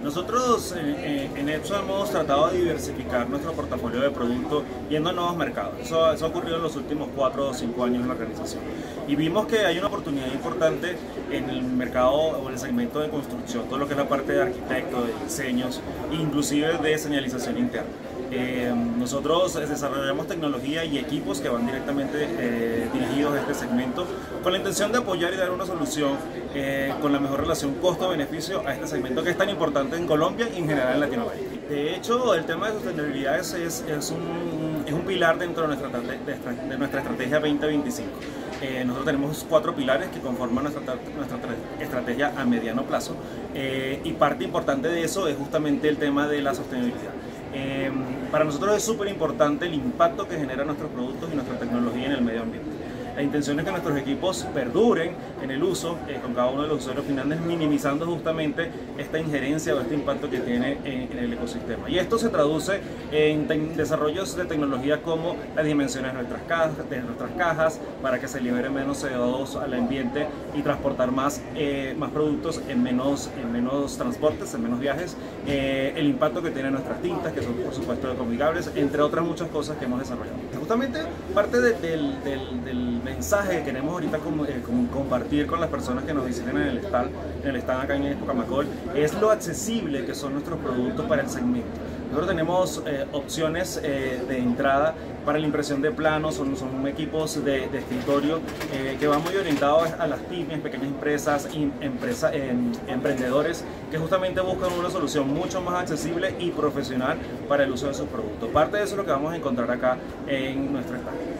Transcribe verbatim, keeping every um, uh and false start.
Nosotros eh, en Epson hemos tratado de diversificar nuestro portafolio de productos yendo a nuevos mercados. Eso, eso ha ocurrido en los últimos cuatro o cinco años en la organización. Y vimos que hay una oportunidad importante en el mercado o en el segmento de construcción, todo lo que es la parte de arquitecto, de diseños, inclusive de señalización interna. Eh, nosotros desarrollamos tecnología y equipos que van directamente eh, dirigidos a este segmento con la intención de apoyar y dar una solución eh, con la mejor relación costo-beneficio a este segmento que es tan importante en Colombia y en general en Latinoamérica. De hecho, el tema de sostenibilidad es, es, es, un, es un pilar dentro de nuestra, de, de nuestra estrategia veinte veinticinco. Eh, nosotros tenemos cuatro pilares que conforman nuestra, nuestra estrategia a mediano plazo eh, y parte importante de eso es justamente el tema de la sostenibilidad. Eh, para nosotros es súper importante el impacto que generan nuestros productos y nuestra tecnología en el medio ambiente. La intención es que nuestros equipos perduren en el uso eh, con cada uno de los usuarios finales, minimizando justamente esta injerencia o este impacto que tiene en, en el ecosistema. Y esto se traduce en desarrollos de tecnología como las dimensiones de nuestras, cajas, de nuestras cajas para que se libere menos C O dos al ambiente y transportar más, eh, más productos en menos, en menos transportes, en menos viajes, eh, el impacto que tienen nuestras tintas, que son por supuesto ecoamigables, entre otras muchas cosas que hemos desarrollado. Justamente parte de, del, del, del mensaje que queremos ahorita como, eh, como compartir con las personas que nos visiten en el stand, en el stand acá en Expo Camacol, es lo accesible que son nuestros productos para el segmento. Nosotros tenemos eh, opciones eh, de entrada para la impresión de planos, son, son equipos de, de escritorio eh, que van muy orientados a las pymes, pequeñas empresas, in, empresa, eh, emprendedores que justamente buscan una solución mucho más accesible y profesional para el uso de sus productos. Parte de eso es lo que vamos a encontrar acá en nuestro stand.